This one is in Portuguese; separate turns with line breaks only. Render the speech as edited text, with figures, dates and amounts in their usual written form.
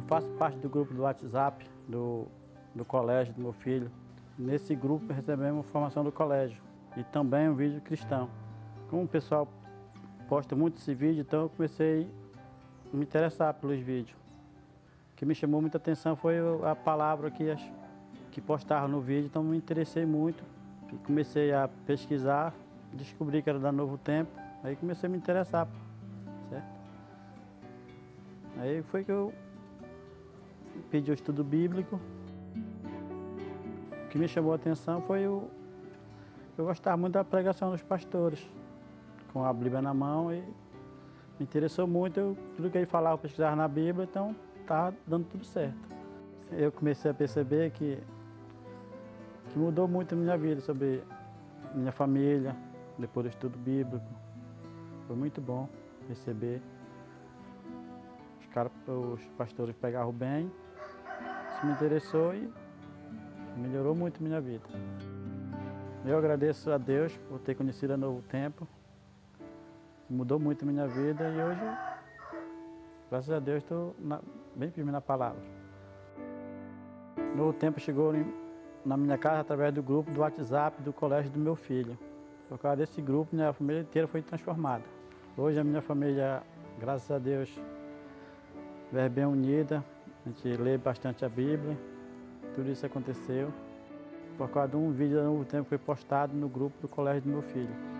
faço parte do grupo do WhatsApp do colégio do meu filho. Nesse grupo recebemos formação do colégio e também um vídeo cristão. Como o pessoal posta muito esse vídeo, então eu comecei a me interessar pelos vídeos. O que me chamou muita atenção foi a palavra que postaram no vídeo, então me interessei muito. E comecei a pesquisar, descobri que era da Novo Tempo, aí comecei a me interessar, certo? Aí foi que eu pedi o estudo bíblico. O que me chamou a atenção foi eu gostava muito da pregação dos pastores, com a Bíblia na mão, e me interessou muito, tudo que ele falava, eu pesquisava na Bíblia, então estava dando tudo certo. Eu comecei a perceber que mudou muito a minha vida, sobre minha família, depois do estudo bíblico. Foi muito bom receber. Os pastores pegavam bem, isso me interessou e melhorou muito a minha vida. Eu agradeço a Deus por ter conhecido a Novo Tempo, mudou muito a minha vida e hoje, graças a Deus, estou bem firme na palavra. Novo Tempo chegou na minha casa através do grupo do WhatsApp do colégio do meu filho. Por causa desse grupo, minha família inteira foi transformada. Hoje a minha família, graças a Deus, é bem unida, a gente lê bastante a Bíblia, tudo isso aconteceu por causa de um vídeo do Novo Tempo que foi postado no grupo do colégio do meu filho.